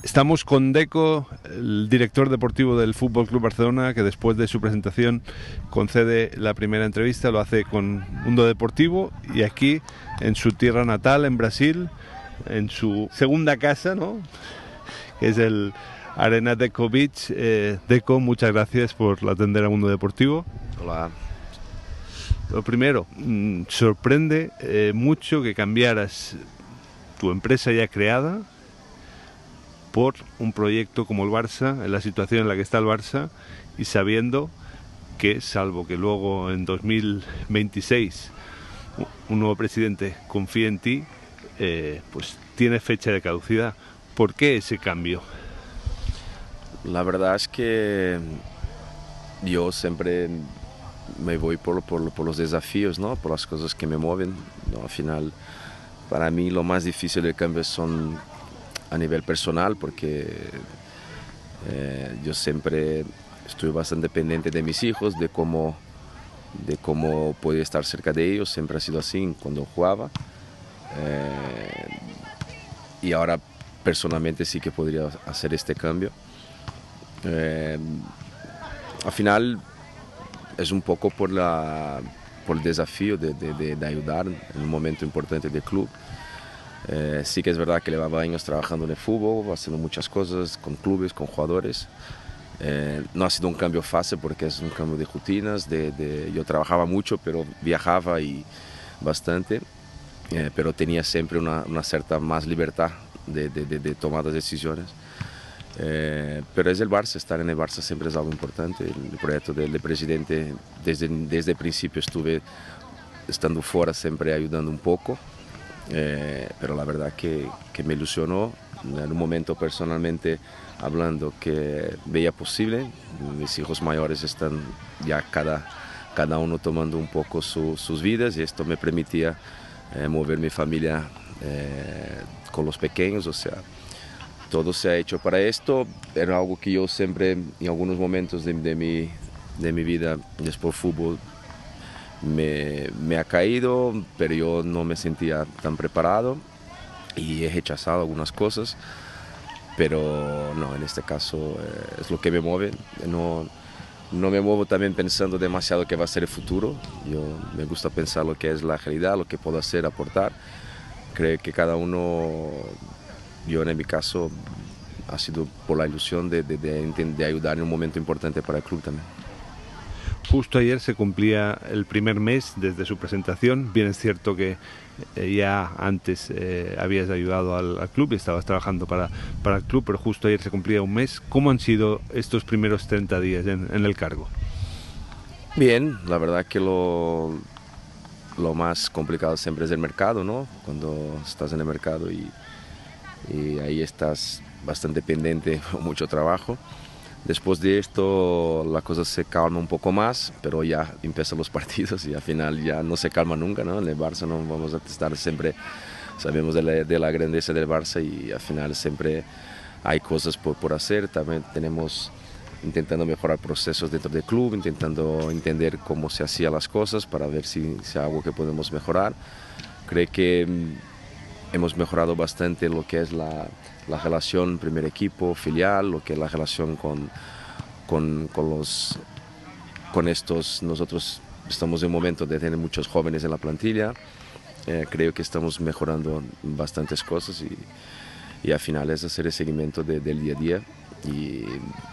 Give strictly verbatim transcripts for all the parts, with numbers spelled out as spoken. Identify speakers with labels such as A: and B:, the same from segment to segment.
A: Estamos con Deco, el director deportivo del Fútbol Club Barcelona, que después de su presentación concede la primera entrevista, lo hace con Mundo Deportivo y aquí en su tierra natal, en Brasil, en su segunda casa, ¿no?, que es el Arena Deco Beach. Eh, Deco, muchas gracias por atender a Mundo Deportivo.
B: Hola.
A: Lo primero, mmm, sorprende eh, mucho que cambiaras tu empresa ya creada por un proyecto como el Barça, en la situación en la que está el Barça, y sabiendo que, salvo que luego en dos mil veintiséis un nuevo presidente confíe en ti, eh, pues tiene fecha de caducidad. ¿Por qué ese cambio?
B: La verdad es que yo siempre me voy por, por, por los desafíos, ¿no?, por las cosas que me mueven, ¿no? Al final, para mí lo más difícil del cambio son a nivel personal, porque eh, yo siempre estoy bastante pendiente de mis hijos, de cómo, de cómo podía estar cerca de ellos. Siempre ha sido así cuando jugaba, eh, y ahora personalmente sí que podría hacer este cambio. Eh, al final es un poco por, la, por el desafío de, de, de, de ayudar en un momento importante del club. Eh, sí que es verdad que llevaba años trabajando en el fútbol, haciendo muchas cosas con clubes, con jugadores. Eh, no ha sido un cambio fácil porque es un cambio de rutinas. De, de, yo trabajaba mucho, pero viajaba y bastante, eh, pero tenía siempre una, una cierta más libertad de, de, de, de tomar las decisiones. Eh, pero es el Barça, estar en el Barça siempre es algo importante. El proyecto del, del presidente, desde, desde el principio estuve estando fuera, siempre ayudando un poco. Eh, pero la verdad que, que me ilusionó en un momento personalmente hablando que veía posible. Mis hijos mayores están ya cada, cada uno tomando un poco su, sus vidas, y esto me permitía eh, mover mi familia eh, con los pequeños. O sea, todo se ha hecho para esto. Era algo que yo siempre en algunos momentos de, de, mi, de mi vida después del fútbol Me, me ha caído, pero yo no me sentía tan preparado y he rechazado algunas cosas, pero no, en este caso eh, es lo que me mueve. No, no me muevo también pensando demasiado que va a ser el futuro. Yo me gusta pensar lo que es la realidad, lo que puedo hacer, aportar. Creo que cada uno, yo en mi caso, ha sido por la ilusión de, de, de, de ayudar en un momento importante para el club también.
A: Justo ayer se cumplía el primer mes desde su presentación. Bien es cierto que eh, ya antes eh, habías ayudado al, al club y estabas trabajando para, para el club, pero justo ayer se cumplía un mes. ¿Cómo han sido estos primeros treinta días en, en el cargo?
B: Bien, la verdad que lo, lo más complicado siempre es el mercado, ¿no? Cuando estás en el mercado y, y ahí estás bastante pendiente, mucho trabajo. Después de esto la cosa se calma un poco más, pero ya empiezan los partidos y al final ya no se calma nunca, ¿no? En el Barça no vamos a estar siempre, sabemos de la, de la grandeza del Barça, y al final siempre hay cosas por, por hacer. También tenemos intentando mejorar procesos dentro del club, intentando entender cómo se hacían las cosas para ver si, si hay algo que podemos mejorar. Creo que hemos mejorado bastante lo que es la, la relación primer equipo, filial, lo que es la relación con, con, con, los, con estos. Nosotros estamos en un momento de tener muchos jóvenes en la plantilla. Eh, creo que estamos mejorando bastantes cosas, y, y al final es hacer el seguimiento de, del día a día. Y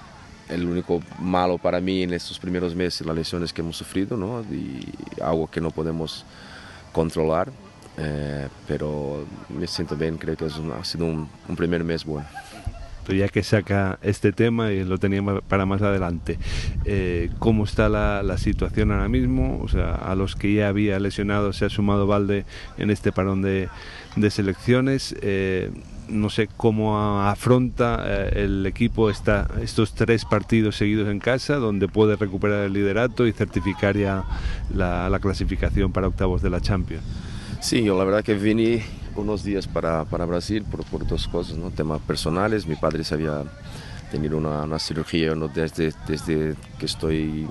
B: el único malo para mí en estos primeros meses, las lesiones que hemos sufrido, ¿no? Y algo que no podemos controlar. Eh, pero me siento bien, creo que es un, ha sido un, un primer mes bueno.
A: Pero ya que saca este tema y lo tenía para más adelante, eh, ¿cómo está la, la situación ahora mismo? O sea, a los que ya había lesionado se ha sumado Valde en este parón de, de selecciones. Eh, no sé cómo afronta eh, el equipo esta, estos tres partidos seguidos en casa, donde puede recuperar el liderato y certificar ya la, la clasificación para octavos de la Champions.
B: Sí, yo la verdad que vine unos días para, para Brasil por, por dos cosas, ¿no? Temas personales. Mi padre se había tenido una, una cirugía, ¿no? desde, desde que estoy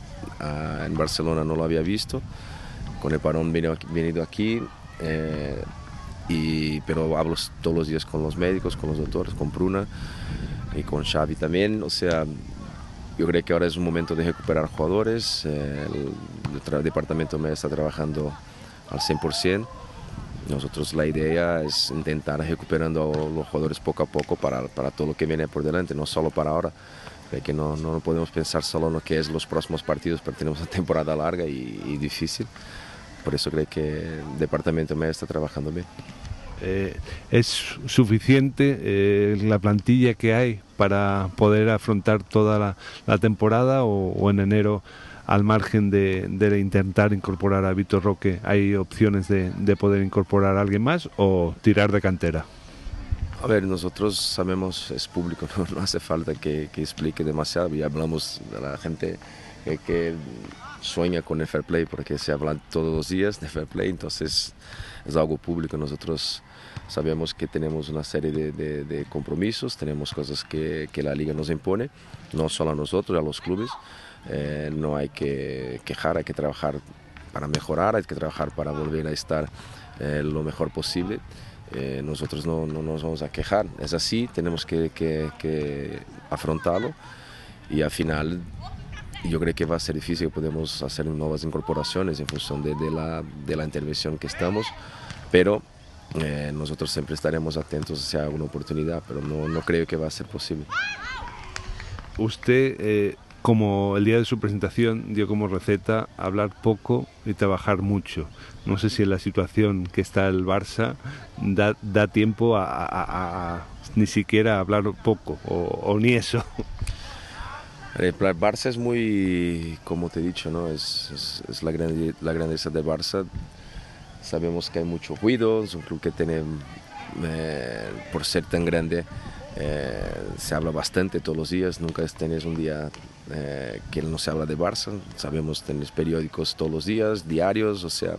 B: uh, en Barcelona no lo había visto. Con el parón venido aquí, venido aquí eh, y, pero hablo todos los días con los médicos, con los doctores, con Bruna y con Xavi también. O sea, yo creo que ahora es un momento de recuperar jugadores. Eh, el, el departamento me está trabajando al cien por ciento. Nosotros la idea es intentar recuperando a los jugadores poco a poco para, para todo lo que viene por delante, no solo para ahora. Creo que no, no podemos pensar solo en lo que es los próximos partidos, pero tenemos una temporada larga y, y difícil. Por eso creo que el departamento me está trabajando bien.
A: Eh, ¿Es suficiente eh, la plantilla que hay para poder afrontar toda la, la temporada o, o en enero, al margen de, de intentar incorporar a Vitor Roque, hay opciones de, de poder incorporar a alguien más o tirar de cantera?
B: A ver, nosotros sabemos, es público, no, no hace falta que, que explique demasiado, ya hablamos de la gente que, que sueña con el fair play, porque se habla todos los días de fair play, entonces es algo público. Nosotros sabemos que tenemos una serie de, de, de compromisos, tenemos cosas que, que la liga nos impone, no solo a nosotros, a los clubes. Eh, no hay que quejar, hay que trabajar para mejorar, hay que trabajar para volver a estar eh, lo mejor posible. Eh, nosotros no, no nos vamos a quejar, es así, tenemos que, que, que afrontarlo y al final yo creo que va a ser difícil, podemos hacer nuevas incorporaciones en función de, de, la, de la intervención que estamos, pero eh, nosotros siempre estaremos atentos si hay alguna oportunidad, pero no, no creo que va a ser posible.
A: Usted, eh, como el día de su presentación, dio como receta hablar poco y trabajar mucho. No sé si en la situación que está el Barça da, da tiempo a, a, a, a ni siquiera hablar poco o, o ni eso.
B: El Barça es muy, como te he dicho, ¿no? es, es, es la, grande, la grandeza del Barça. Sabemos que hay mucho ruido, es un club que tiene, eh, por ser tan grande, eh, se habla bastante todos los días, nunca tenés un día eh, que no se habla de Barça. Sabemos que tenés periódicos todos los días, diarios, o sea,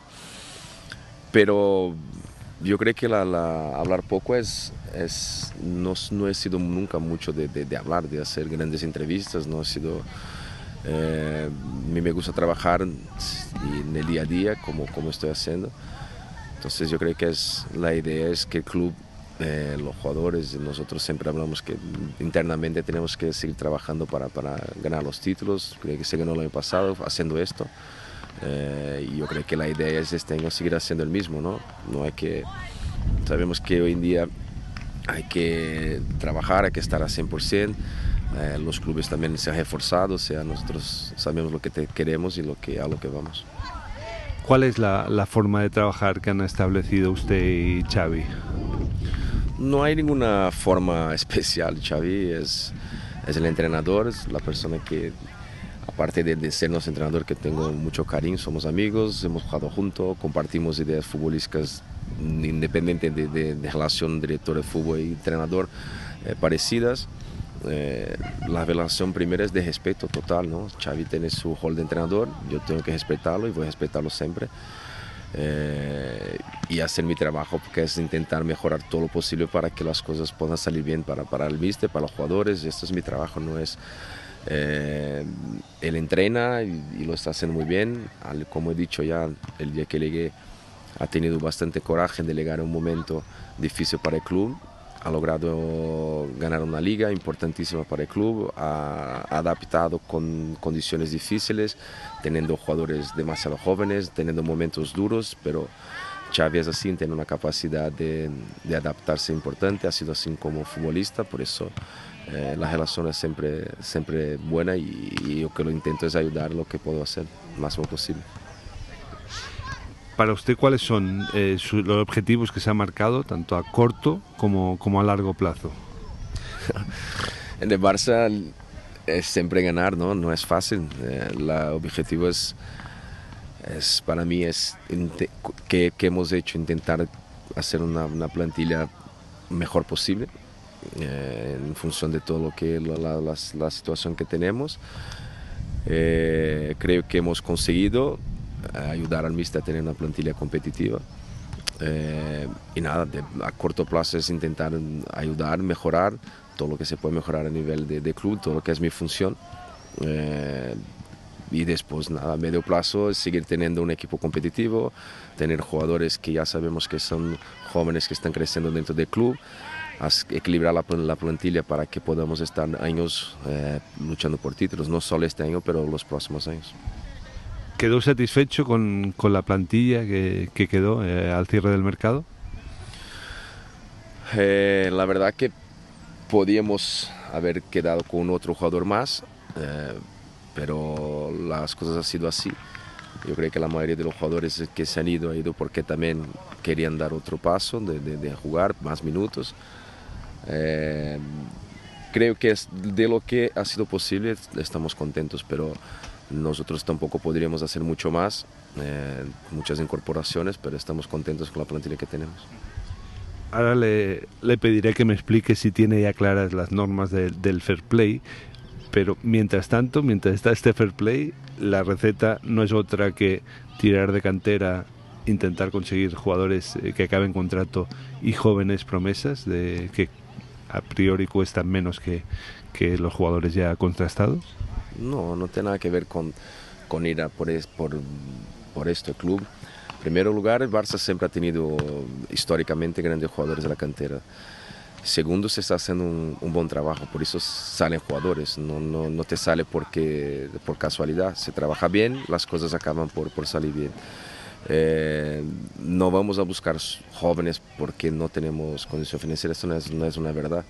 B: pero yo creo que la, la, hablar poco es, es no, no he sido nunca mucho de, de, de hablar, de hacer grandes entrevistas, no he sido... Eh, a mí me gusta trabajar en el día a día como, como estoy haciendo. Entonces yo creo que es, la idea es que el club, eh, los jugadores, nosotros siempre hablamos que internamente tenemos que seguir trabajando para, para ganar los títulos. Creo que se ganó el año pasado haciendo esto. Eh, y yo creo que la idea es este año seguir haciendo el mismo, ¿no? No hay que, sabemos que hoy en día hay que trabajar, hay que estar al cien por ciento. Eh, los clubes también se han reforzado, o sea, nosotros sabemos lo que te queremos y lo que, a lo que vamos.
A: ¿Cuál es la, la forma de trabajar que han establecido usted y Xavi?
B: No hay ninguna forma especial. Xavi es, es el entrenador, es la persona que, aparte de, de ser nuestro entrenador, que tengo mucho cariño, somos amigos, hemos jugado juntos, compartimos ideas futbolísticas independiente de, de, de relación director de fútbol y entrenador eh, parecidas. Eh, la relación primera es de respeto total, ¿no? Xavi tiene su rol de entrenador, yo tengo que respetarlo y voy a respetarlo siempre. Eh, y hacer mi trabajo, porque es intentar mejorar todo lo posible para que las cosas puedan salir bien para, para el míster, para los jugadores. Esto es mi trabajo, no es... Eh, él entrena y, y lo está haciendo muy bien. Como he dicho ya, el día que llegué ha tenido bastante coraje en delegar un momento difícil para el club. Ha logrado ganar una liga importantísima para el club, ha adaptado con condiciones difíciles, teniendo jugadores demasiado jóvenes, teniendo momentos duros, pero Xavi es así, tiene una capacidad de, de adaptarse importante, ha sido así como futbolista, por eso eh, la relación es siempre, siempre buena y, y yo que lo intento es ayudar lo que puedo hacer, lo máximo posible.
A: Para usted, ¿cuáles son eh, su, los objetivos que se ha marcado, tanto a corto como, como a largo plazo?
B: En el Barça es siempre ganar, ¿no? No es fácil. Eh, el objetivo es, es, para mí, es que, que hemos hecho, intentar hacer una, una plantilla mejor posible, eh, en función de todo lo que la, la, la, la situación que tenemos. Eh, creo que hemos conseguido ayudar al míster a tener una plantilla competitiva. Eh, y nada, de, a corto plazo es intentar ayudar, mejorar todo lo que se puede mejorar a nivel de, de club, todo lo que es mi función. Eh, y después, nada, a medio plazo, es seguir teniendo un equipo competitivo, tener jugadores que ya sabemos que son jóvenes que están creciendo dentro del club, equilibrar la, la plantilla para que podamos estar años eh, luchando por títulos, no solo este año, pero los próximos años.
A: ¿Quedó satisfecho con, con la plantilla que, que quedó eh, al cierre del mercado?
B: Eh, la verdad que podíamos haber quedado con otro jugador más, eh, pero las cosas han sido así. Yo creo que la mayoría de los jugadores que se han ido han ido porque también querían dar otro paso de, de, de jugar más minutos. Eh, creo que es de lo que ha sido posible estamos contentos, pero nosotros tampoco podríamos hacer mucho más, eh, muchas incorporaciones, pero estamos contentos con la plantilla que tenemos.
A: Ahora le, le pediré que me explique si tiene ya claras las normas de, del fair play, pero mientras tanto, mientras está este fair play, la receta no es otra que tirar de cantera, intentar conseguir jugadores que acaben contrato y jóvenes promesas de que a priori cuestan menos que, que los jugadores ya contrastados.
B: No, no tiene nada que ver con, con ir a por, es, por, por este club. En primer lugar, el Barça siempre ha tenido históricamente grandes jugadores de la cantera. Segundo, se está haciendo un, un buen trabajo, por eso salen jugadores, no, no, no te sale porque, por casualidad. Se trabaja bien, las cosas acaban por, por salir bien. Eh, no vamos a buscar jóvenes porque no tenemos condición financiera, eso no es, no es una verdad.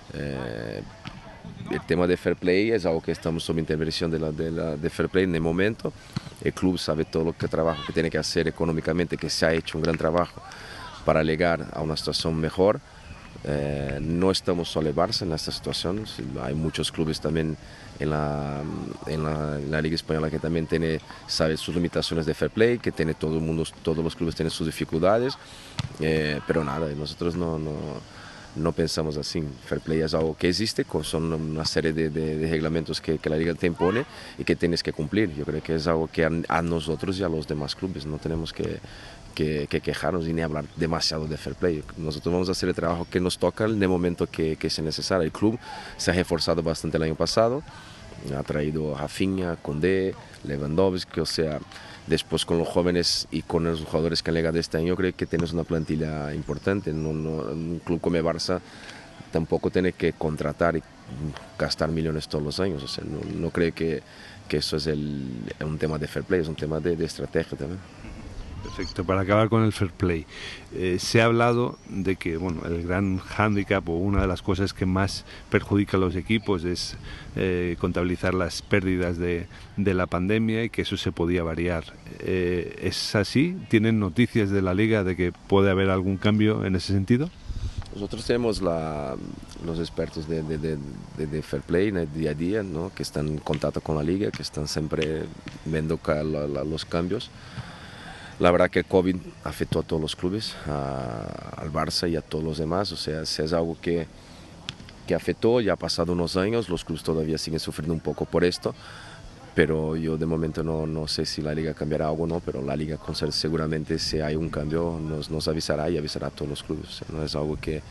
B: Eh, el tema de fair play es algo que estamos sob intervención de, la, de, la, de fair play en el momento. El club sabe todo lo que trabajo que tiene que hacer económicamente, que se ha hecho un gran trabajo para llegar a una situación mejor. Eh, no estamos solo en Barça en esta situación, hay muchos clubes también en la, en la, en la Liga Española que también tiene, sabe, sus limitaciones de fair play, que tiene todo el mundo, todos los clubes tienen sus dificultades, eh, pero nada, nosotros no, no, no pensamos así. Fair play es algo que existe, son una serie de, de, de reglamentos que, que la Liga te impone y que tienes que cumplir. Yo creo que es algo que a, a nosotros y a los demás clubes no tenemos que Que, que quejarnos y ni hablar demasiado de fair play. Nosotros vamos a hacer el trabajo que nos toca en el momento que, que sea necesario. El club se ha reforzado bastante el año pasado, ha traído a Rafinha, Condé, Lewandowski, o sea, después con los jóvenes y con los jugadores que han llegado este año, creo que tienes una plantilla importante. No, no, un club como el Barça tampoco tiene que contratar y gastar millones todos los años, o sea, no, no creo que, que eso es el, un tema de fair play, es un tema de, de estrategia también.
A: Perfecto, para acabar con el fair play, eh, se ha hablado de que bueno, el gran hándicap o una de las cosas que más perjudica a los equipos es eh, contabilizar las pérdidas de, de la pandemia y que eso se podía variar. Eh, ¿Es así? ¿Tienen noticias de la Liga de que puede haber algún cambio en ese sentido?
B: Nosotros tenemos la, los expertos de, de, de, de fair play en el día a día, ¿no? Que están en contacto con la Liga, que están siempre viendo la, la, los cambios. La verdad que el COVID afectó a todos los clubes, a, al Barça y a todos los demás, o sea, es algo que, que afectó, ya ha pasado unos años, los clubes todavía siguen sufriendo un poco por esto, pero yo de momento no, no sé si la Liga cambiará algo o no, pero la Liga con ser, seguramente si hay un cambio nos, nos avisará y avisará a todos los clubes, o sea, no es algo que,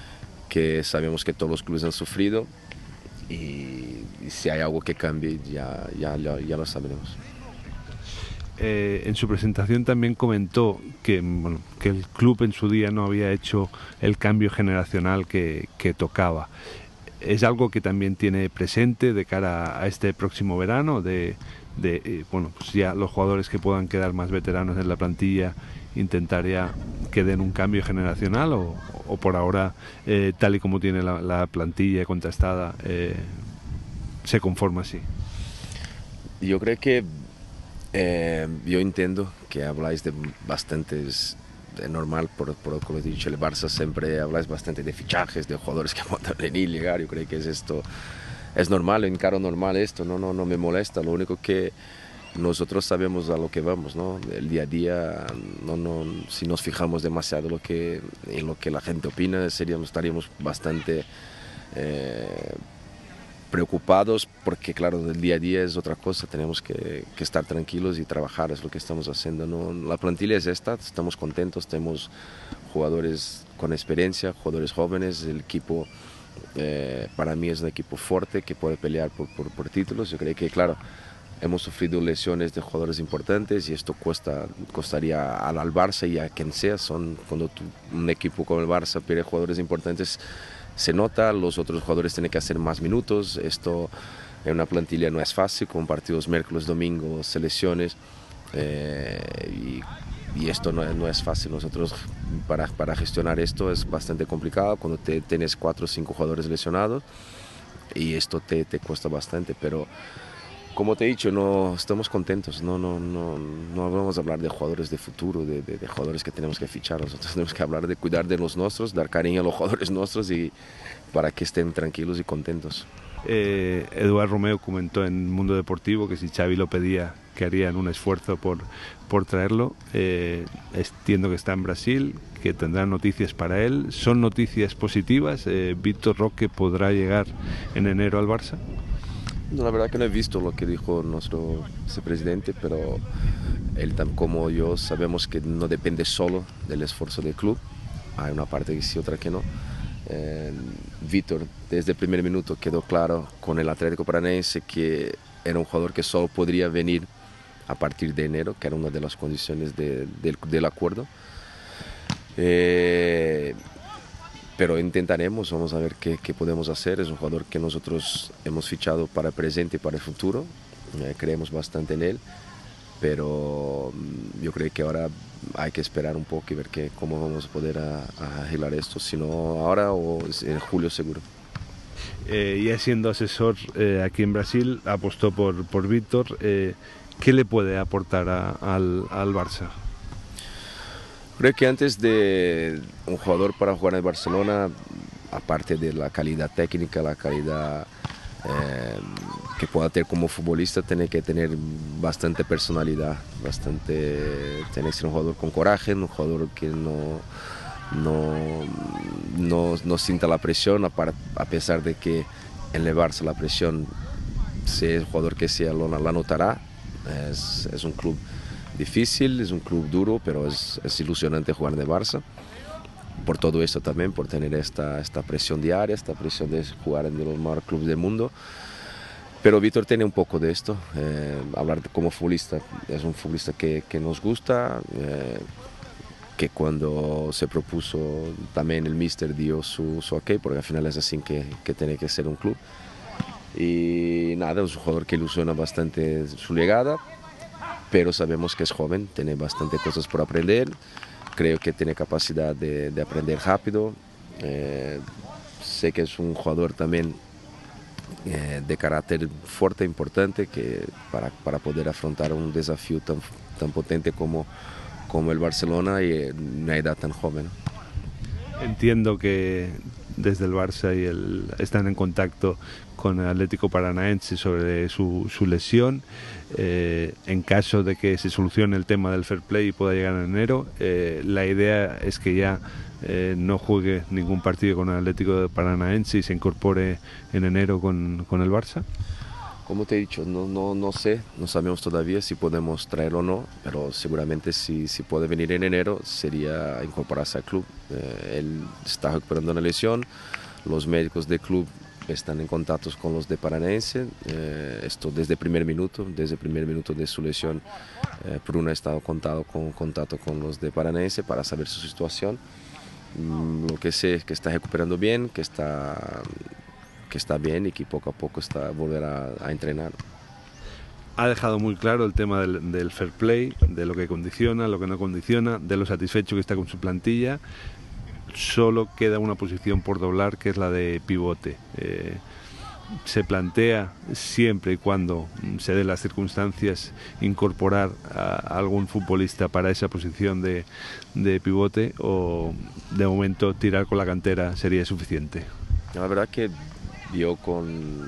B: que sabemos que todos los clubes han sufrido y, y si hay algo que cambie ya, ya, ya, ya lo sabremos.
A: Eh, en su presentación también comentó que, bueno, que el club en su día no había hecho el cambio generacional que, que tocaba. ¿Es algo que también tiene presente de cara a este próximo verano? De, de eh, bueno, pues ya los jugadores que puedan quedar más veteranos en la plantilla, intentar ya que den un cambio generacional o, o por ahora, eh, tal y como tiene la, la plantilla contrastada, eh, se conforma así.
B: Yo creo que Eh, yo entiendo que habláis de bastantes, de normal, por, por lo que he dicho, el Barça siempre habláis bastante de fichajes, de jugadores que puedan venir, llegar, yo creo que es esto, es normal, encaro normal esto, no, no, no me molesta, lo único que nosotros sabemos a lo que vamos, ¿no? El día a día, no, no, si nos fijamos demasiado lo que, en lo que la gente opina, seríamos, estaríamos bastante eh, preocupados porque claro, el día a día es otra cosa, tenemos que, que estar tranquilos y trabajar, es lo que estamos haciendo, ¿no? La plantilla es esta, estamos contentos, tenemos jugadores con experiencia, jugadores jóvenes, el equipo eh, para mí es un equipo fuerte que puede pelear por, por, por títulos. Yo creo que claro, hemos sufrido lesiones de jugadores importantes y esto cuesta, costaría al, al Barça y a quien sea. Son, cuando tú, un equipo como el Barça pierde jugadores importantes, se nota, los otros jugadores tienen que hacer más minutos. Esto en una plantilla no es fácil, con partidos miércoles, domingo, selecciones, eh, y, y esto no, no es fácil. Nosotros para, para gestionar esto es bastante complicado cuando te, tienes cuatro o cinco jugadores lesionados y esto te, te cuesta bastante, pero como te he dicho, no estamos contentos, no, no, no, no vamos a hablar de jugadores de futuro, de, de, de jugadores que tenemos que fichar. Nosotros tenemos que hablar de cuidar de los nuestros, dar cariño a los jugadores nuestros y para que estén tranquilos y contentos.
A: Eh, Eduard Romeu comentó en Mundo Deportivo que si Xavi lo pedía, que harían un esfuerzo por, por traerlo. Eh, entiendo que está en Brasil, que tendrán noticias para él. ¿Son noticias positivas? Eh, ¿Víctor Roque podrá llegar en enero al Barça?
B: No, la verdad que no he visto lo que dijo nuestro vicepresidente, pero él como yo sabemos que no depende solo del esfuerzo del club. Hay una parte que sí, otra que no. Eh, Víctor desde el primer minuto quedó claro con el Atlético Paranaense que era un jugador que solo podría venir a partir de enero, que era una de las condiciones de, de, del acuerdo. Eh, pero intentaremos, vamos a ver qué, qué podemos hacer. Es un jugador que nosotros hemos fichado para el presente y para el futuro, eh, creemos bastante en él, pero yo creo que ahora hay que esperar un poco y ver que, cómo vamos a poder a, a arreglar esto, si no ahora o en julio seguro.
A: Eh, ya siendo asesor eh, aquí en Brasil, apostó por, por Víctor. Eh, ¿Qué le puede aportar a, al, al Barça?
B: Creo que antes de un jugador para jugar en Barcelona, aparte de la calidad técnica, la calidad eh, que pueda tener como futbolista, tiene que tener bastante personalidad, bastante, tiene que ser un jugador con coraje, un jugador que no, no, no, no sienta la presión, a pesar de que en el Barça la presión, sea el jugador que sea, la notará. Es, es un club difícil, es un club duro, pero es, es ilusionante jugar en el Barça. Por todo esto también, por tener esta, esta presión diaria, esta presión de jugar en los mejores clubes del mundo. Pero Víctor tiene un poco de esto, eh, hablar de, como futbolista, es un futbolista que, que nos gusta, eh, que cuando se propuso también el míster dio su, su ok, porque al final es así que, que tiene que ser un club. Y nada, es un jugador que ilusiona bastante su llegada, pero sabemos que es joven, tiene bastante cosas por aprender, creo que tiene capacidad de, de aprender rápido, eh, sé que es un jugador también eh, de carácter fuerte, importante, que para, para poder afrontar un desafío tan, tan potente como, como el Barcelona y en una edad tan joven.
A: Entiendo que desde el Barça y el, están en contacto con el Atlético Paranaense sobre su, su lesión. Eh, en caso de que se solucione el tema del fair play y pueda llegar en enero, eh, la idea es que ya eh, no juegue ningún partido con el Atlético Paranaense y se incorpore en enero con, con el Barça.
B: Como te he dicho, no, no, no sé, no sabemos todavía si podemos traerlo o no, pero seguramente si, si puede venir en enero sería incorporarse al club. Eh, él está recuperando una lesión, los médicos del club están en contacto con los de Paranaense, eh, esto desde el primer minuto, desde el primer minuto de su lesión, eh, Bruno ha estado contado con contacto con los de Paranaense para saber su situación. Mm, lo que sé es que está recuperando bien, que está... que está bien y que poco a poco está volver a, a entrenar.
A: Ha dejado muy claro el tema del, del fair play, de lo que condiciona, lo que no condiciona, de lo satisfecho que está con su plantilla. Solo queda una posición por doblar, que es la de pivote. Eh, se plantea siempre y cuando se den las circunstancias incorporar a algún futbolista para esa posición de, de pivote, o de momento tirar con la cantera sería suficiente.
B: La verdad que yo con,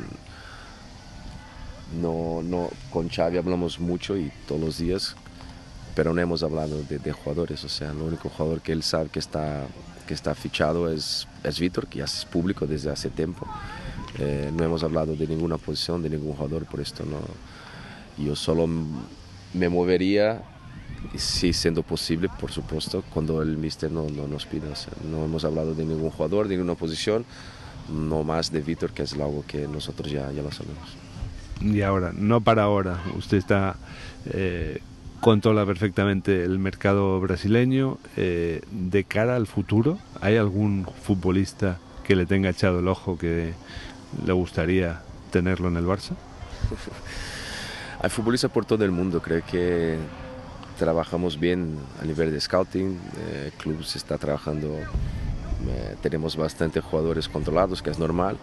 B: no, no, con Xavi hablamos mucho y todos los días, pero no hemos hablado de, de jugadores. O sea, el único jugador que él sabe que está, que está fichado es, es Víctor, que ya es público desde hace tiempo. Eh, no hemos hablado de ninguna posición, de ningún jugador, por esto no. Yo solo me movería, si siendo posible, por supuesto, cuando el míster no, no nos pida. O sea, no hemos hablado de ningún jugador, de ninguna posición, no más de Víctor, que es algo que nosotros ya, ya lo sabemos.
A: Y ahora, no para ahora, usted está eh, controla perfectamente el mercado brasileño. Eh, de cara al futuro, ¿hay algún futbolista que le tenga echado el ojo que le gustaría tenerlo en el Barça?
B: Hay futbolistas por todo el mundo, creo que trabajamos bien a nivel de scouting, el club se está trabajando, eh, tenemos bastantes jugadores controlados, que es normal,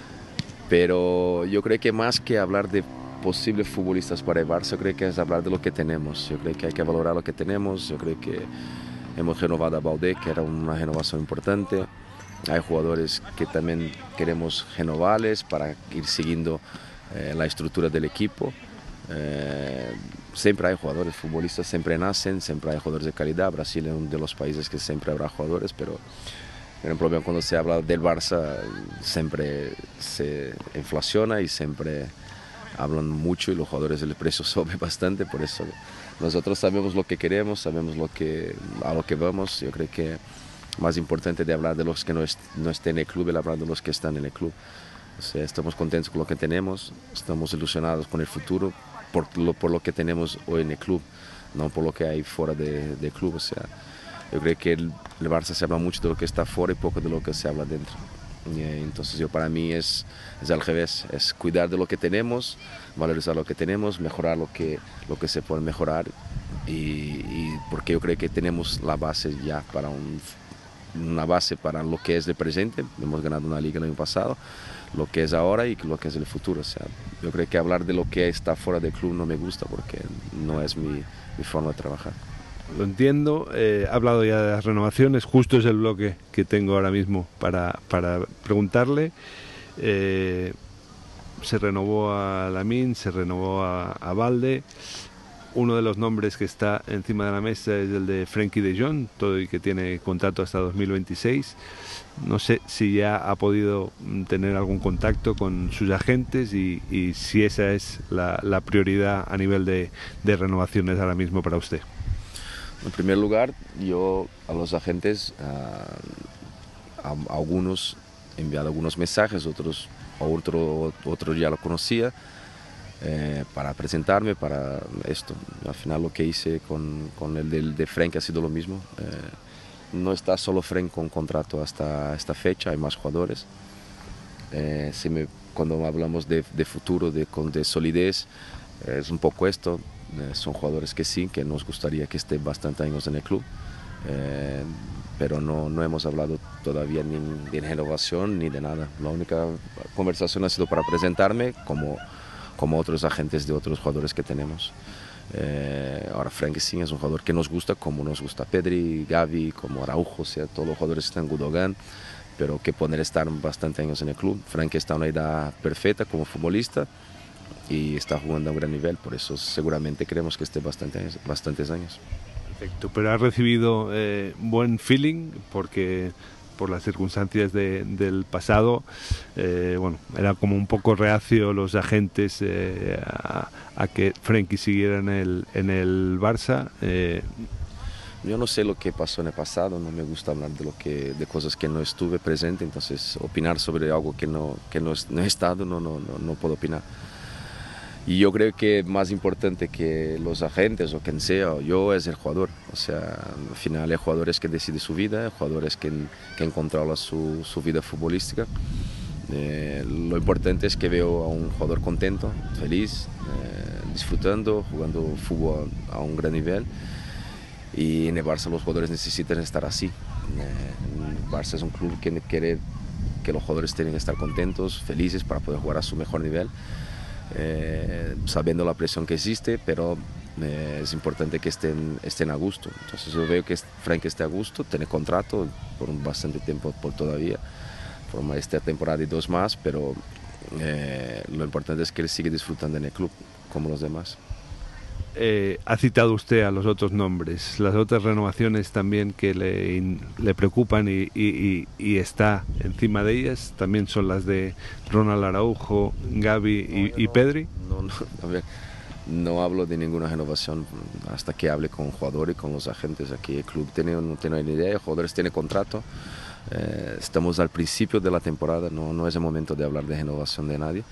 B: pero yo creo que más que hablar de posibles futbolistas para el Barça, creo que es hablar de lo que tenemos. Yo creo que hay que valorar lo que tenemos. Yo creo que hemos renovado a Baldé, que era una renovación importante. Hay jugadores que también queremos renovarles para ir siguiendo eh, la estructura del equipo. Eh, siempre hay jugadores, futbolistas siempre nacen, siempre hay jugadores de calidad. Brasil es uno de los países que siempre habrá jugadores, pero el problema cuando se habla del Barça siempre se inflaciona y siempre hablan mucho y los jugadores el precio sube bastante, por eso nosotros sabemos lo que queremos, sabemos lo que, a lo que vamos. Yo creo que más importante de hablar de los que no, est no estén en el club, es hablar de los que están en el club. O sea, estamos contentos con lo que tenemos, estamos ilusionados con el futuro por lo, por lo que tenemos hoy en el club, no por lo que hay fuera del de club. O sea, yo creo que el, el Barça se habla mucho de lo que está fuera y poco de lo que se habla dentro. Y entonces yo, para mí es, es al revés, es cuidar de lo que tenemos, valorizar lo que tenemos, mejorar lo que, lo que se puede mejorar, y, y porque yo creo que tenemos la base ya para un, una base para lo que es el presente. Hemos ganado una liga el año pasado, lo que es ahora y lo que es el futuro. O sea, yo creo que hablar de lo que está fuera del club no me gusta porque no es mi, mi forma de trabajar.
A: Lo entiendo, eh, he hablado ya de las renovaciones, justo es el bloque que tengo ahora mismo para, para preguntarle. Eh, se renovó a Lamine, se renovó a, a Balde. Uno de los nombres que está encima de la mesa es el de Frenkie de Jong, todo y que tiene contrato hasta dos mil veintiséis. No sé si ya ha podido tener algún contacto con sus agentes y, y si esa es la, la prioridad a nivel de, de renovaciones ahora mismo para usted.
B: En primer lugar, yo a los agentes, a, a algunos he enviado algunos mensajes, otros, a otro, otro ya lo conocía, eh, para presentarme, para esto. Al final lo que hice con, con el de, de Frenkie ha sido lo mismo. Eh, no está solo Frenkie con contrato hasta esta fecha, hay más jugadores. Eh, si me, cuando hablamos de, de futuro, de, de solidez, eh, es un poco esto. Eh, son jugadores que sí, que nos gustaría que estén bastante años en el club, eh, pero no, no hemos hablado todavía ni de renovación ni de nada. La única conversación ha sido para presentarme como, como otros agentes de otros jugadores que tenemos. Eh, ahora Frenkie sí es un jugador que nos gusta, como nos gusta Pedri, Gavi, como Araujo, o sea, todos los jugadores están en Gundogan, pero que poder estar bastante años en el club. Frenkie está en una edad perfecta como futbolista y está jugando a un gran nivel, por eso seguramente queremos que esté bastante años, bastantes años.
A: Perfecto, pero ha recibido eh, buen feeling porque por las circunstancias de, del pasado, eh, bueno, era como un poco reacio los agentes eh, a, a que Frenkie siguiera en el, en el Barça. Eh.
B: Yo no sé lo que pasó en el pasado, no me gusta hablar de, lo que, de cosas que no estuve presente, entonces opinar sobre algo que no, que no, no he estado, no, no, no, no puedo opinar. Y yo creo que más importante que los agentes o quien sea, yo es el jugador. O sea, al final hay jugadores que deciden su vida, hay jugadores que, que controlan su, su vida futbolística. Eh, lo importante es que veo a un jugador contento, feliz, eh, disfrutando, jugando fútbol a un gran nivel. Y en el Barça los jugadores necesitan estar así. Eh, el Barça es un club que quiere que los jugadores tienen que estar contentos, felices para poder jugar a su mejor nivel. Eh, sabiendo la presión que existe, pero eh, es importante que estén, estén a gusto. Entonces yo veo que Frenkie esté a gusto, tiene contrato por un bastante tiempo por todavía, por esta temporada y dos más, pero eh, lo importante es que él sigue disfrutando en el club, como los demás.
A: Eh, ha citado usted a los otros nombres, las otras renovaciones también que le, le preocupan y, y, y está encima de ellas, también son las de Ronald Araujo, Gavi y, no, y no, Pedri.
B: No, no, a ver, no hablo de ninguna renovación hasta que hable con jugadores y con los agentes. Aquí el club tiene, no tiene ni idea, los jugadores tienen contrato, eh, estamos al principio de la temporada, no, no es el momento de hablar de renovación de nadie.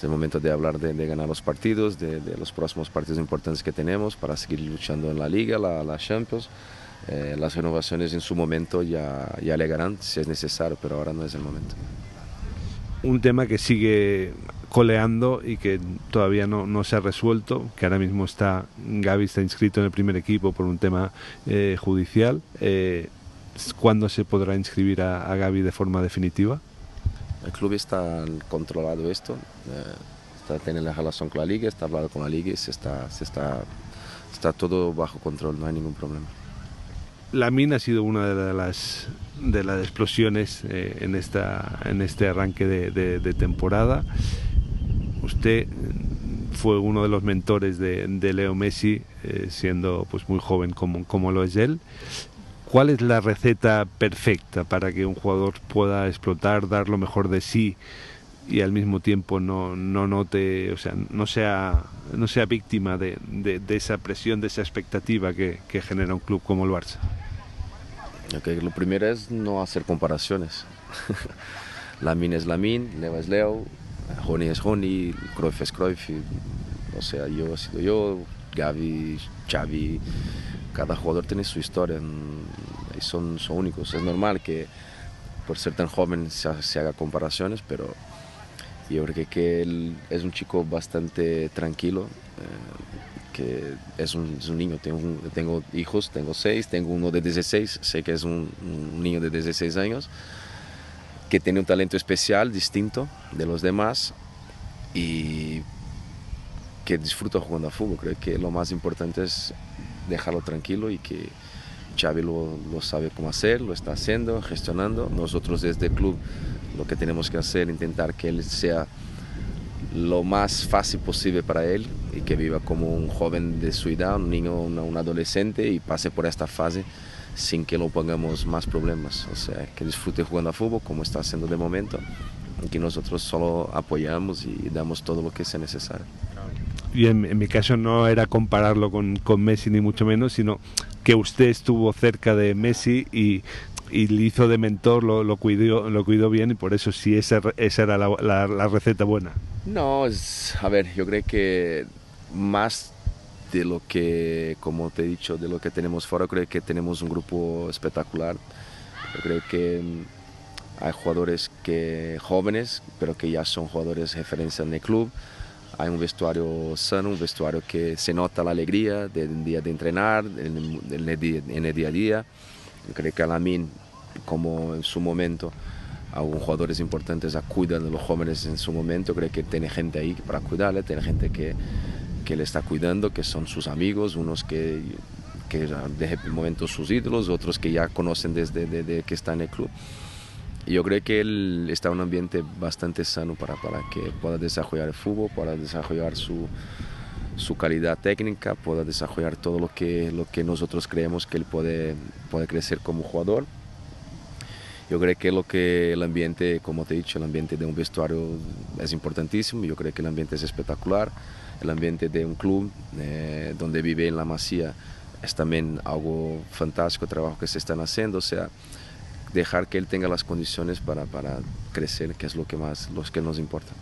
B: Es el momento de hablar de, de ganar los partidos, de, de los próximos partidos importantes que tenemos para seguir luchando en la Liga, la, la Champions. Eh, las renovaciones en su momento ya, ya llegarán si es necesario, pero ahora no es el momento.
A: Un tema que sigue coleando y que todavía no, no se ha resuelto, que ahora mismo está, Gavi está inscrito en el primer equipo por un tema eh, judicial. Eh, ¿Cuándo se podrá inscribir a, a Gavi de forma definitiva?
B: El club está controlado esto, eh, está teniendo la relación con la Liga, está hablando con la Liga y se está, se está, está todo bajo control, no hay ningún problema.
A: Lamine ha sido una de las, de las explosiones eh, en, esta, en este arranque de, de, de temporada. Usted fue uno de los mentores de, de Leo Messi, eh, siendo pues muy joven como, como lo es él. ¿Cuál es la receta perfecta para que un jugador pueda explotar, dar lo mejor de sí y al mismo tiempo no, no note, o sea, no sea, no sea víctima de, de, de esa presión, de esa expectativa que, que genera un club como el Barça?
B: Okay, lo primero es no hacer comparaciones. Lamine es Lamine, Leo es Leo, Rony es Rony, Cruyff es Cruyff, y, o sea, yo he sido yo, Gavi, Xavi, cada jugador tiene su historia y son, son únicos. Es normal que por ser tan joven se, se haga comparaciones, pero yo creo que, que él es un chico bastante tranquilo, eh, que es un, es un niño. Tengo, tengo hijos, tengo seis, tengo uno de dieciséis, sé que es un, un niño de dieciséis años, que tiene un talento especial, distinto de los demás y que disfruta jugando a fútbol. Creo que lo más importante es dejarlo tranquilo y que Xavi lo, lo sabe cómo hacer, lo está haciendo, gestionando. Nosotros desde el club lo que tenemos que hacer es intentar que él sea lo más fácil posible para él y que viva como un joven de su edad, un niño, una, un adolescente y pase por esta fase sin que lo pongamos más problemas. O sea, que disfrute jugando a fútbol como está haciendo de momento y que nosotros solo apoyamos y damos todo lo que sea necesario.
A: Y en, en mi caso no era compararlo con, con Messi ni mucho menos, sino que usted estuvo cerca de Messi y, y le hizo de mentor, lo, lo, cuidó, lo cuidó bien y por eso sí esa, esa era la, la, la receta buena.
B: No, es, a ver, yo creo que más de lo que, como te he dicho, de lo que tenemos fuera, creo que tenemos un grupo espectacular. Yo creo que hay jugadores que, jóvenes, pero que ya son jugadores de referencia en el club. Hay un vestuario sano, un vestuario que se nota la alegría del día de entrenar, en el día, en el día a día. Yo creo que Lamine, como en su momento, algunos jugadores importantes cuidan de los jóvenes en su momento, creo que tiene gente ahí para cuidarle, tiene gente que, que le está cuidando, que son sus amigos, unos que, que desde el momento sus ídolos, otros que ya conocen desde, desde que está en el club. Y yo creo que él está en un ambiente bastante sano para, para que pueda desarrollar el fútbol, pueda desarrollar su, su calidad técnica, pueda desarrollar todo lo que, lo que nosotros creemos que él puede, puede crecer como jugador. Yo creo que lo que el ambiente, como te he dicho, el ambiente de un vestuario es importantísimo. Yo creo que el ambiente es espectacular. El ambiente de un club eh, donde vive en La Masía es también algo fantástico, el trabajo que se están haciendo. O sea, dejar que él tenga las condiciones para, para crecer, que es lo que más lo que nos importa.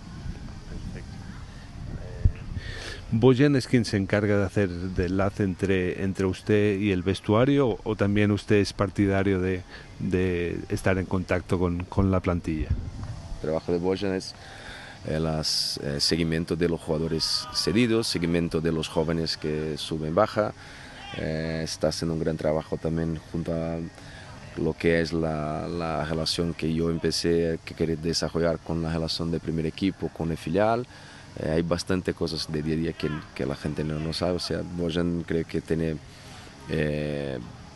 A: ¿Bojan es quien se encarga de hacer de enlace entre, entre usted y el vestuario o, o también usted es partidario de, de estar en contacto con, con la plantilla?
B: El trabajo de Bojan es el eh, seguimiento de los jugadores cedidos, seguimiento de los jóvenes que suben baja. Eh, está haciendo un gran trabajo también junto a lo que es la, la relación que yo empecé a querer desarrollar con la relación de primer equipo, con el filial. Eh, hay bastante cosas de día a día que, que la gente no, no sabe. O sea, Bojan creo que tiene eh,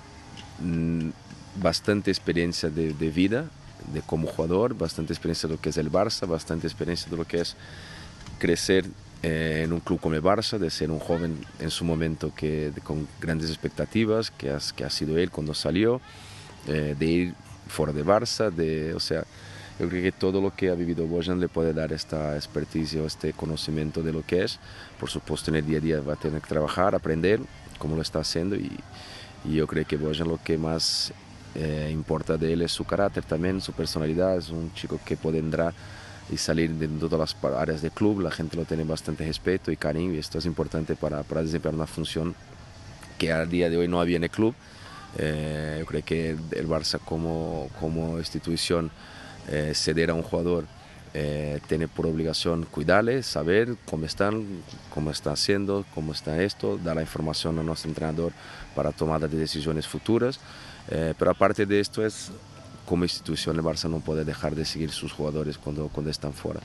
B: bastante experiencia de, de vida, de como jugador, bastante experiencia de lo que es el Barça, bastante experiencia de lo que es crecer eh, en un club como el Barça, de ser un joven en su momento que, de, con grandes expectativas, que, has, que ha sido él cuando salió. Eh, de ir fuera de Barça, de, o sea, yo creo que todo lo que ha vivido Bojan le puede dar esta experticia, este conocimiento de lo que es. Por supuesto, en el día a día va a tener que trabajar, aprender como lo está haciendo y, y yo creo que Bojan lo que más eh, importa de él es su carácter también, su personalidad. Es un chico que podrá y salir de todas las áreas del club. La gente lo tiene bastante respeto y cariño, y esto es importante para, para desempeñar una función que al día de hoy no había en el club. Eh, yo creo que el Barça como, como institución, eh, ceder a un jugador, eh, tiene por obligación cuidarle, saber cómo están, cómo está haciendo, cómo está esto, dar la información a nuestro entrenador para tomar las decisiones futuras. Eh, pero aparte de esto, es como institución el Barça no puede dejar de seguir sus jugadores cuando, cuando están fuera.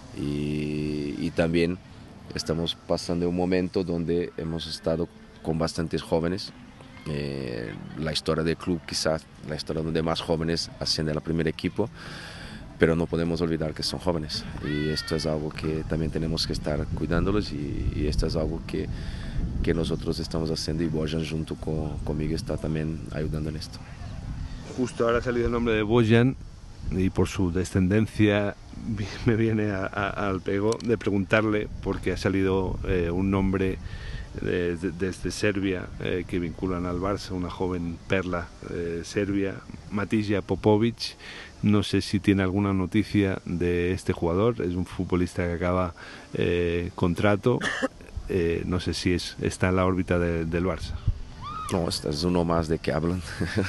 B: Y, y también estamos pasando un momento donde hemos estado con bastantes jóvenes. Eh, la historia del club, quizás la historia donde más jóvenes ascienden al primer equipo, pero no podemos olvidar que son jóvenes, y esto es algo que también tenemos que estar cuidándolos, y, y esto es algo que, que nosotros estamos haciendo, y Bojan junto con, conmigo está también ayudando en esto.
A: Justo ahora ha salido el nombre de Bojan, y por su descendencia me viene a, a, al pego de preguntarle, porque ha salido eh, un nombre desde, desde Serbia eh, que vinculan al Barça, una joven perla eh, serbia, Matija Popovic. No sé si tiene alguna noticia de este jugador, es un futbolista que acaba eh, contrato, eh, no sé si es, está en la órbita de, del Barça.
B: No, este es uno más de que hablan,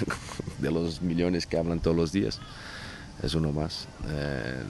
B: de los millones que hablan todos los días, es uno más. Eh,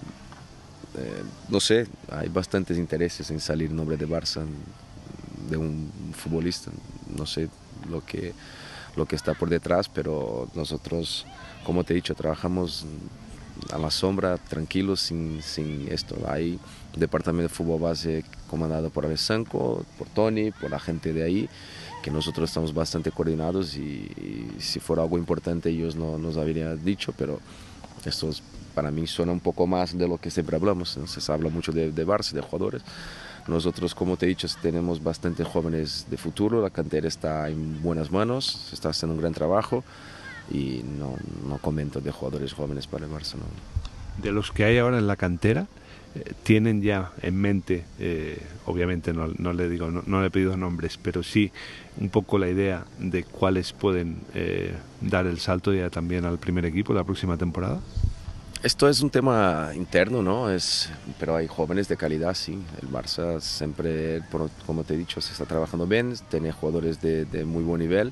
B: eh, no sé, hay bastantes intereses en salir nombre de Barça, de un futbolista, no sé lo que, lo que está por detrás, pero nosotros, como te he dicho, trabajamos a la sombra, tranquilos, sin, sin esto. Hay un departamento de fútbol base comandado por Alessandro, por Tony, por la gente de ahí, que nosotros estamos bastante coordinados, y, y si fuera algo importante ellos no nos habrían dicho, pero esto es, para mí suena un poco más de lo que siempre hablamos. Entonces, se habla mucho de, de Barça, de jugadores. Nosotros, como te he dicho, tenemos bastantes jóvenes de futuro, la cantera está en buenas manos, se está haciendo un gran trabajo, y no, no comento de jugadores jóvenes para el Barça. No.
A: De los que hay ahora en la cantera, eh, ¿tienen ya en mente, eh, obviamente no, no le digo, no, no le he pedido nombres, pero sí un poco la idea de cuáles pueden eh, dar el salto ya también al primer equipo la próxima temporada?
B: Esto es un tema interno, ¿no? Es, pero hay jóvenes de calidad, sí. El Barça siempre, como te he dicho, se está trabajando bien, tiene jugadores de, de muy buen nivel,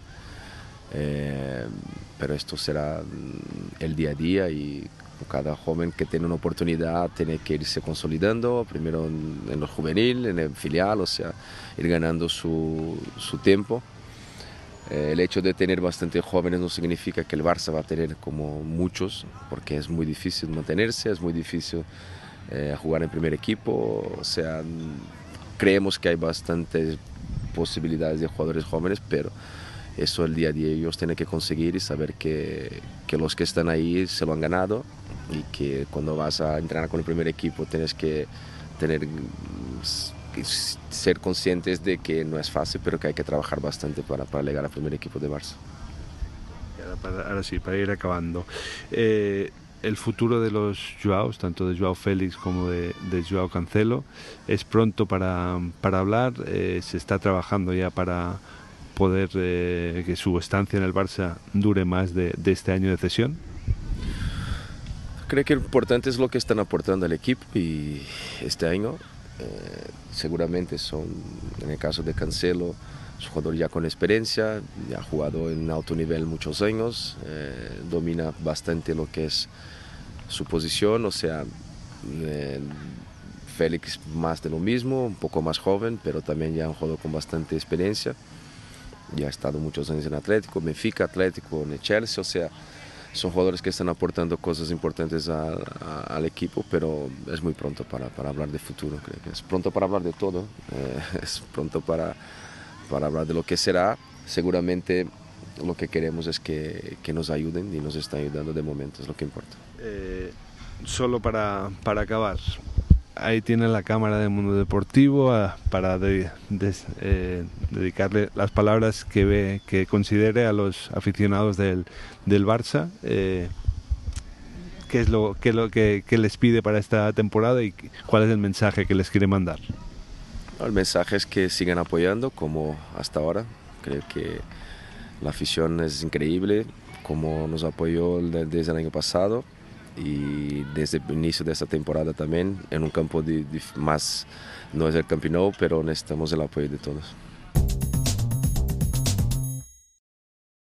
B: eh, pero esto será el día a día, y cada joven que tiene una oportunidad tiene que irse consolidando, primero en, en lo juvenil, en el filial, o sea, ir ganando su, su tiempo. El hecho de tener bastantes jóvenes no significa que el Barça va a tener como muchos, porque es muy difícil mantenerse, es muy difícil eh, jugar en primer equipo. O sea, creemos que hay bastantes posibilidades de jugadores jóvenes, pero eso el día a día ellos tienen que conseguir, y saber que, que los que están ahí se lo han ganado, y que cuando vas a entrenar con el primer equipo tienes que tener... ser conscientes de que no es fácil, pero que hay que trabajar bastante para, para llegar al primer equipo de Barça.
A: Ahora, para, ahora sí, para ir acabando, eh, el futuro de los Joaos, tanto de Joao Félix como de, de Joao Cancelo, es pronto para, para hablar, eh, se está trabajando ya para poder eh, que su estancia en el Barça dure más de, de este año de cesión.
B: Creo que lo importante es lo que están aportando al equipo, y este año Eh, seguramente son, en el caso de Cancelo, es un jugador ya con experiencia, ya ha jugado en alto nivel muchos años, eh, domina bastante lo que es su posición, o sea, eh, Félix más de lo mismo, un poco más joven, pero también ya un jugador con bastante experiencia, ya ha estado muchos años en Atlético, Benfica, Atlético, en el Chelsea, o sea, son jugadores que están aportando cosas importantes a, a, al equipo, pero es muy pronto para, para hablar de futuro. Creo que es pronto para hablar de todo, eh, es pronto para, para hablar de lo que será. Seguramente lo que queremos es que, que nos ayuden, y nos están ayudando de momento, es lo que importa.
A: Eh, solo para, para acabar, ahí tiene la cámara del Mundo Deportivo a, para de, de, eh, dedicarle las palabras que ve, que considere a los aficionados del, del Barça. Eh, ¿qué es lo, qué, lo que, que les pide para esta temporada, y cuál es el mensaje que les quiere mandar?
B: El mensaje es que sigan apoyando como hasta ahora. Creo que la afición es increíble, como nos apoyó desde el año pasado. y desde el inicio de esta temporada también en un campo de, de más, no es el Camp Nou, pero necesitamos el apoyo de todos.